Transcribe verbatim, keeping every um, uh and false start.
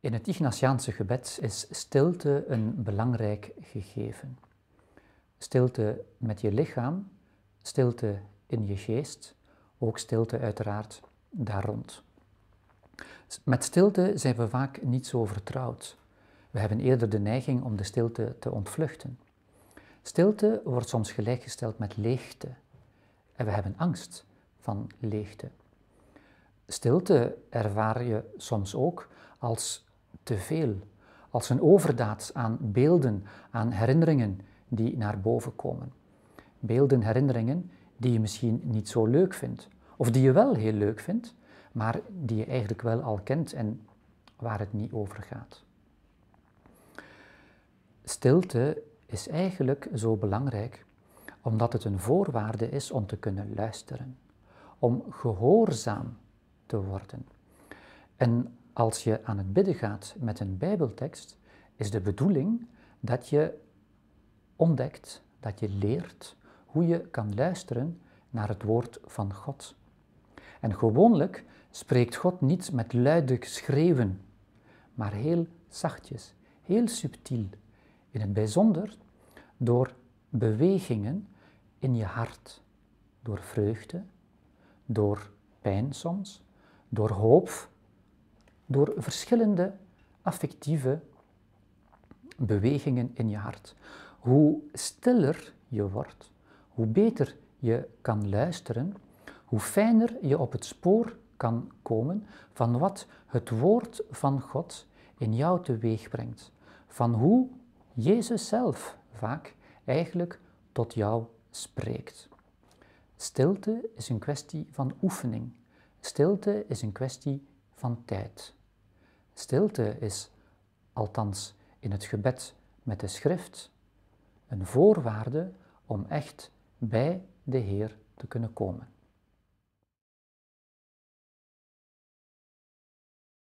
In het Ignatiaanse gebed is stilte een belangrijk gegeven. Stilte met je lichaam, stilte in je geest, ook stilte uiteraard daar rond. Met stilte zijn we vaak niet zo vertrouwd. We hebben eerder de neiging om de stilte te ontvluchten. Stilte wordt soms gelijkgesteld met leegte en we hebben angst van leegte. Stilte ervaar je soms ook als te veel, als een overdaad aan beelden, aan herinneringen die naar boven komen. Beelden, herinneringen die je misschien niet zo leuk vindt, of die je wel heel leuk vindt, maar die je eigenlijk wel al kent en waar het niet over gaat. Stilte is eigenlijk zo belangrijk omdat het een voorwaarde is om te kunnen luisteren, om gehoorzaam te worden. En als je aan het bidden gaat met een Bijbeltekst, is de bedoeling dat je ontdekt, dat je leert hoe je kan luisteren naar het woord van God. En gewoonlijk spreekt God niet met luide schreeuwen, maar heel zachtjes, heel subtiel. In het bijzonder door bewegingen in je hart, door vreugde, door pijn soms, door hoop, door verschillende affectieve bewegingen in je hart. Hoe stiller je wordt, hoe beter je kan luisteren, hoe fijner je op het spoor kan komen van wat het woord van God in jou teweeg brengt. Van hoe Jezus zelf vaak eigenlijk tot jou spreekt. Stilte is een kwestie van oefening. Stilte is een kwestie van tijd. Stilte is, althans in het gebed met de schrift, een voorwaarde om echt bij de Heer te kunnen komen.